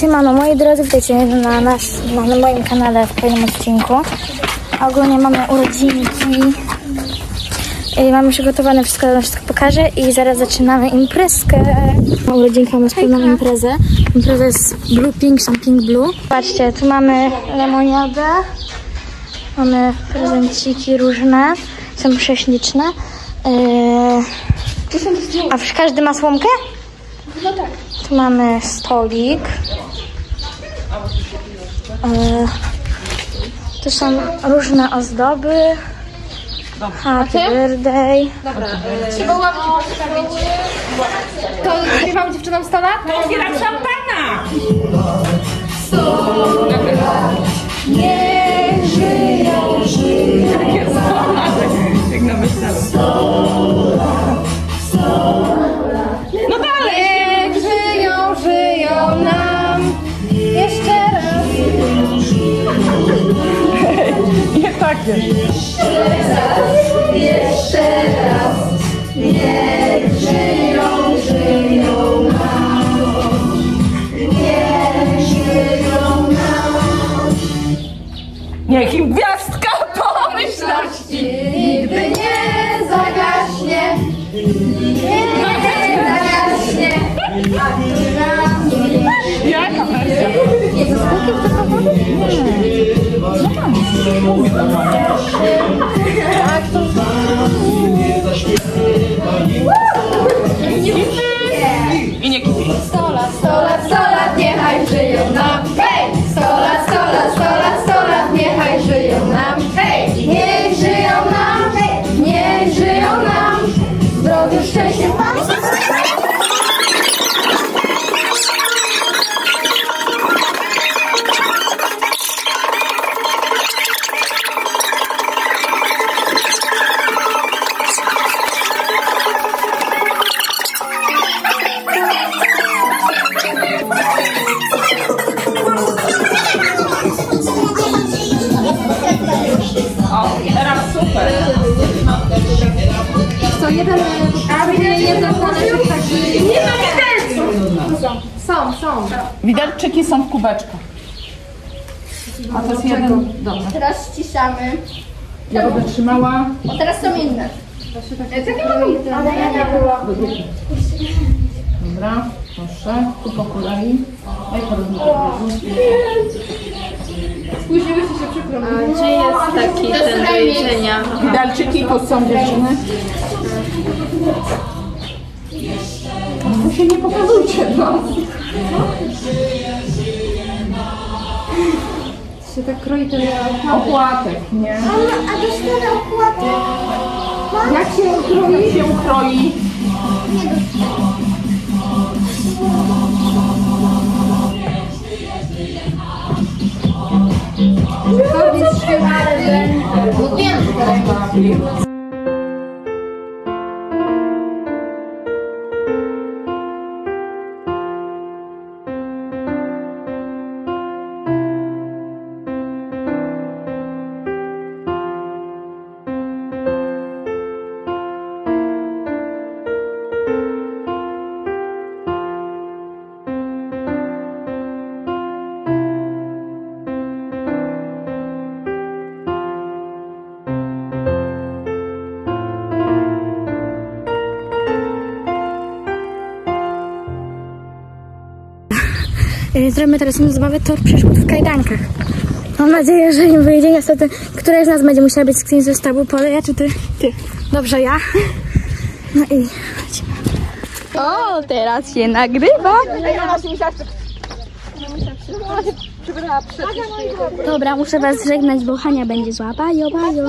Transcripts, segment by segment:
Siemano, moi drodzy, witajcie na moim kanale w kolejnym odcinku. Ogólnie mamy urodzinki. Mamy przygotowane wszystko, pokażę i zaraz zaczynamy imprezkę. Urodzinka ma wspólną imprezę. Impreza jest Blue Pink, są Pink Blue. Patrzcie, tu mamy lemoniadę. Mamy prezenciki różne. Są prześliczne. A każdy ma słomkę? No tak. Tu mamy stolik. Tu są różne ozdoby. Happy birthday. Dobra, trzeba łapki postawić. To śpiewamy dziewczynom 100 lat? Otwieram szampana! Niech żyją, żyją. Jak na wystawie. No dalej! Niech żyją, żyją nam. Jeszcze raz. Nie takie. Jeszcze raz. Niech żyją, żyją nam. Niech żyją nam. Niech im gwiazdka pomyślności Nigdy nie zagaśnie. Nie zagaśnie. Jaka wersja? I nie kipi. 100 lat, 100 lat, 100 lat, niechaj żyją nam. Hej! 100 lat, 100 lat, 100 lat, 100 lat, niechaj żyją nam. Hej! Niech żyją nam. Hej! Niech żyją nam. Zdrowiu, szczęście. O, teraz super. Co, jeden talerzyk taki... Nie ma widelców! Są. Widelczyki są w kubeczkach. A to jest jeden. Dobra. Teraz ściszamy. Ja będę trzymała. O, teraz są inne. Takie mogą... Ale ja nie była. Dobra, proszę. Tu po kolei. Daj Spóźniłyście się, przykro mi. Gdzie jest taki ten do jedzenia? Widelczyki tu są dziewczyny. No się nie pokazujcie, no. Się tak kroi ten... Opłatek, nie? A dostanę opłaty. Jak się kroi? To jest śpiewane, że... Wiem, że... Zrobimy teraz zabawę tor przeszkód w kajdankach. Mam nadzieję, że im wyjdzie. Niestety, któraś z nas będzie musiała być z kimś ze sztabu. Pole, ja czy ty? Ty. Dobrze, ja. No i lecimy. O, teraz się nagrywa. Dobra, muszę was żegnać, bo Hania będzie zła. Bajo, bajo.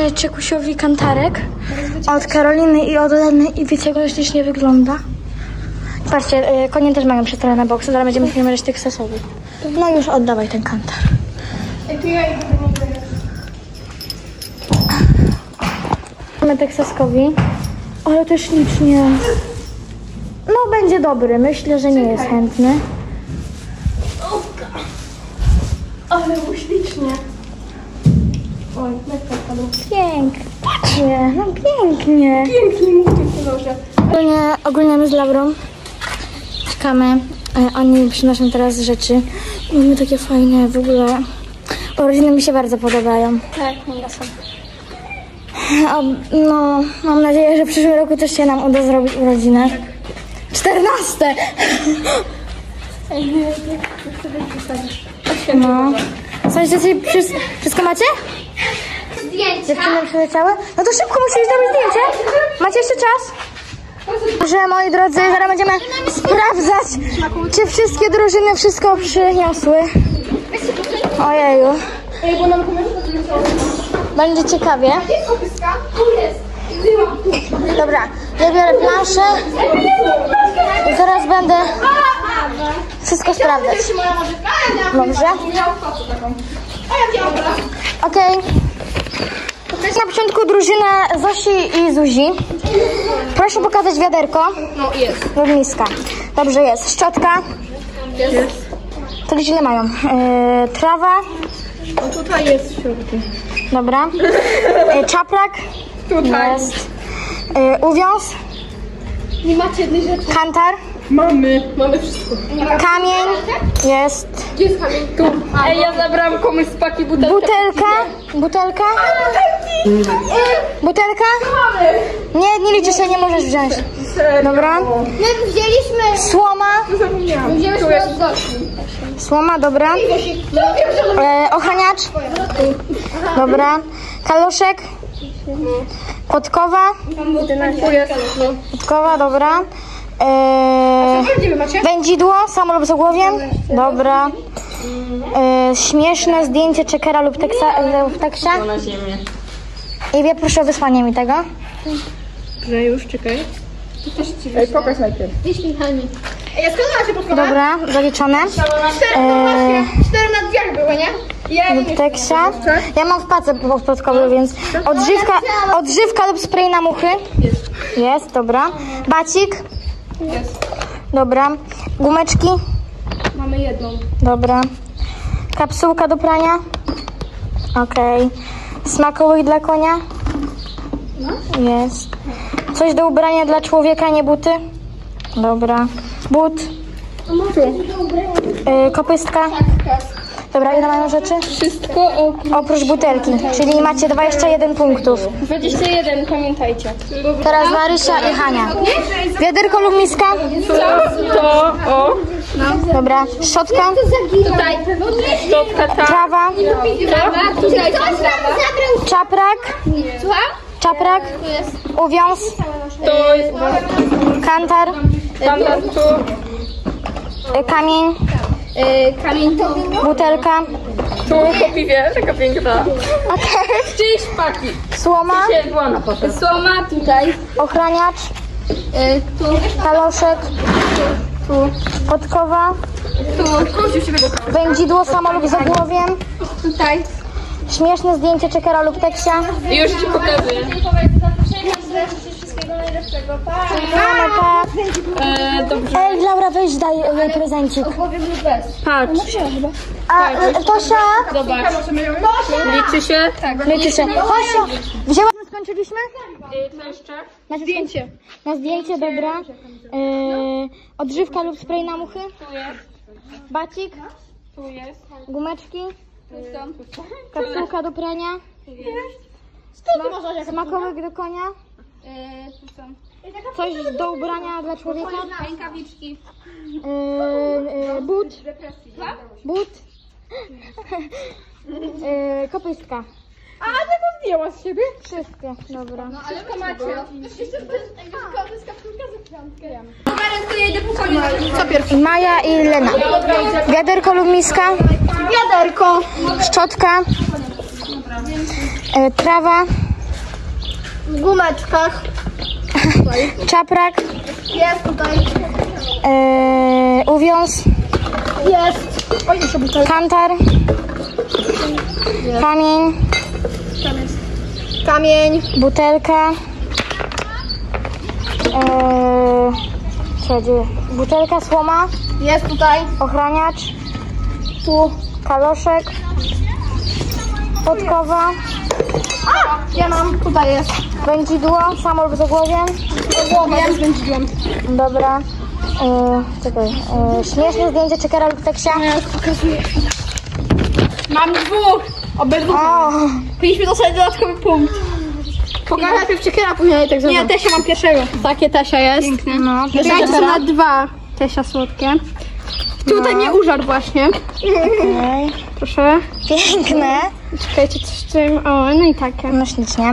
Czekusiowi kantarek od Karoliny i od Leny i wiecie, jak on ślicznie wygląda. Patrzcie, konie też mają przestrzelone boksy, zaraz będziemy filmować resztę teksasowych. No już oddawaj ten kantar. Mamy teksaskowi, ale też ślicznie. No będzie dobry, myślę, że nie jest chętny. Ale mu ślicznie. Oj, lekko padł. Pięknie, no pięknie. Pięknie mu to noże. Ogólnie my z Laurą czekamy. Oni przynoszą teraz rzeczy. Mamy takie fajne w ogóle. Urodziny mi się bardzo podobają. Tak, mega są. No, mam nadzieję, że w przyszłym roku też się nam uda zrobić urodzinę. 14! No. Słuchajcie, wszystko macie? Zdjęcia. Dziewczyny przyleciały? No to szybko musisz zrobić zdjęcie. Macie jeszcze czas? Że moi drodzy, zaraz będziemy sprawdzać, czy wszystkie drużyny wszystko przyniosły. Ojeju. Ej, bo nam komentarz Będzie ciekawie. Gdzie jest kopyska? Tu jest. Dobra, ja biorę planszę i zaraz będę wszystko sprawdzać. Dobrze? Okej. Na początku drużyna Zosi i Zuzi. Proszę pokazać wiaderko. No jest. Lub miska. Dobrze jest. Szczotka. Jest. To ile mają? Trawa. No tutaj jest w środku. Dobra. Czaprak. Tutaj. Jest. Uwiąz. Nie macie jednej rzeczy. Kantar. Mamy wszystko. Kamień. Jest. Gdzie jest kamień? Tu. Ej, ja zabrałam komuś z paki butelkę. Butelka. Butelka. Nie liczy się, nie możesz wziąć. Dobra. My wzięliśmy. Słoma. Wzięliśmy od Zosi. Słoma, dobra. Ochaniacz. Dobra. Kaloszek. Kotkowa. Kotkowa, dobra. Wędzidło, samo lub z ogłowiem. Dobra. Śmieszne zdjęcie czekera lub teksia. Na ziemię. I wie, proszę o wysłanie mi tego. Że już, czekaj. Ej, pokaż najpierw. Ej, a skąd macie podkładać? Dobra, zaliczone. 4 na drzwiach były, nie? Lub teksia. Ja mam w pace podkowy, więc odżywka lub spray na muchy. Jest, dobra. Bacik. Jest. Dobra. Gumeczki. Mamy jedną. Dobra. Kapsułka do prania. Okej. Smakołyk dla konia. Jest. Coś do ubrania dla człowieka, nie buty. Dobra. But. Kopystka. Dobra, ile mają rzeczy? Wszystko Oprócz butelki, czyli macie 21 punktów. 21, pamiętajcie. Teraz Marysia i Hania. Wiaderko lub miska? O. Dobra. Szczotka. Tutaj. Szczotka, ta. Trawa. Tutaj. Ktoś tam zabrał. Czaprak. Słucham? Czaprak. Uwiąz. To jest Kantar. standard tu. Kamień. Kamień tu. Butelka. Tu po piwie, taka piękna. Okej. Czyjś paki. Słoma. Się błona poszedł. Słoma tutaj. Ochraniacz. Tu. Kaloszek. Kotkowa. Wędzidło samo lub z ogłowiem. Tutaj. Śmieszne zdjęcie czekera lub teksia. Już ci pokazuję. Wszystkiego najlepszego. Pa. Mamy pa. Dobrze. Ej, Laura, weź daj jej prezencik. Powiem lub bez. Patrz. A Tosia? Zobacz. Liczy się? Liczy się. Tosia, wzięłaś? Skończyliśmy? Co jeszcze? Zdjęcie. Na zdjęcie, dobra. Odżywka lub spray na muchy. Tu jest. Bacik. Tu jest. Gumeczki. Tu są. Kapsułka do prania. Smakołyk do konia. Tu są. Coś do ubrania dla człowieka. Rękawiczki. But. But. Kopystka. A, tego zdjęła z siebie? Wszystkie, dobra. Wszystko macie. Teraz to jedę po koniu. Co pierwszy? Maja i Lena. Wiaderko lub miska. Wiaderko. Szczotka. Trawa. W gumeczkach. Czaprak. Jest tutaj. Uwiąz. Jest. Oj, jeszcze butelka. Kantar. Kamień. Kamień. Butelka. Butelka, słoma. Jest tutaj. Ochraniacz. Tu. Kaloszek. Podkowa. Ja mam. Tutaj jest. Wędzidło. Samo z ogłowiem. Wiem, z wędzidłem. Dobra. Czekaj. Śmieszne zdjęcie Czekera lub Teksia. Mam dwóch. Obydwu. O, Powinniśmy dostać dodatkowy punkt. Pokaż najpierw Czekiera, później tak Nie, Tesia mam pierwszego. Takie Tesia jest. Piękne. no, Dajcie na dwa. Tesia słodkie. Tutaj mnie użarł właśnie. okej. Proszę. Piękne. Czekajcie, coś z tym. O, no i takie. No ślicznie.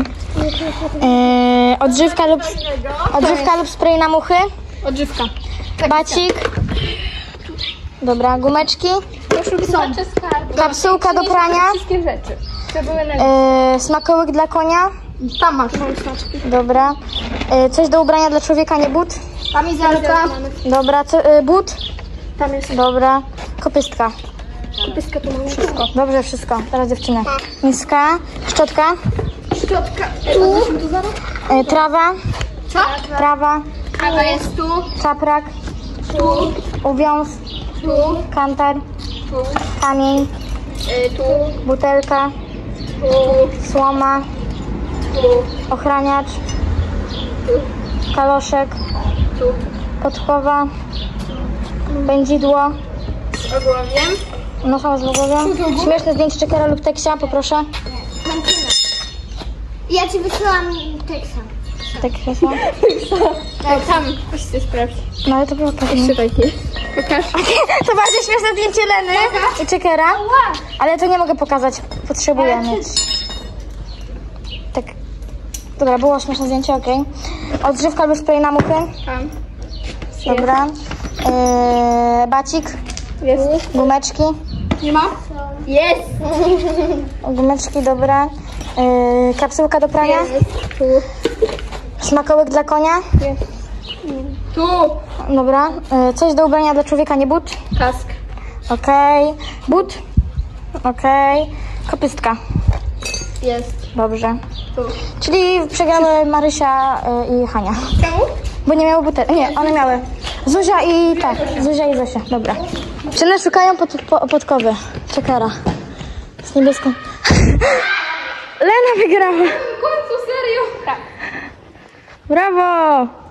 Odżywka lub spray na muchy. Odżywka. Bacik. Dobra, gumeczki. Są. Kapsułka do prania. Wszystkie rzeczy. To były Smakołyk dla konia. Tam masz smaczki. Dobra. Coś do ubrania dla człowieka, nie but. Kamizelka. Dobra, but. Tam jest Dobra. Kopystka. kopyska, tu mamy wszystko. Dobrze, wszystko. Teraz dziewczyny. Miska. Szczotka. Szczotka. Tu. Trawa. Co? Trawa. Kawa jest tu. Czaprak. Tu. Uwiąz. Tu. Kantar. Tu. Kamień. Tu. Butelka. Tu. Słoma. Tu. Ochraniacz. Tu. Kaloszek. Tu. Podkowa. Wędzidło. Z ogłowiem. Noszą z ogłowiem. Śmieszne zdjęcie Czekera lub Teksia, poproszę. Ja ci wysyłam teksta. Teksia. Tam, musicie sprawdzić. No ale to było pewnie. Takie. Pokaż. To bardziej śmieszne zdjęcie Leny i Czekera. Ale to nie mogę pokazać. Potrzebuję mieć. Tak. Dobra, było śmieszne zdjęcie, okej. Odżywka lub spray na muchy. Tam. Dobra. Bacik. Jest. Gumeczki. Nie ma? Jest. Gumeczki, dobra. Kapsułka do prania. Tu. Smakołyk dla konia. Tu. Dobra. Coś do ubrania dla człowieka, nie but. Kask. Okej. But. Okej. Kopystka. Jest. Dobrze. Tu. Czyli przegrały Marysia i Hania. Czemu? Bo nie miały butelki. Nie, one miały. Zuzia i tak. Zuzia i Zosia. Dobra. Dziewczyny szukają podkowy. Czekera. Z niebieską. Lena wygrała. W końcu, serio? Tak. Brawo!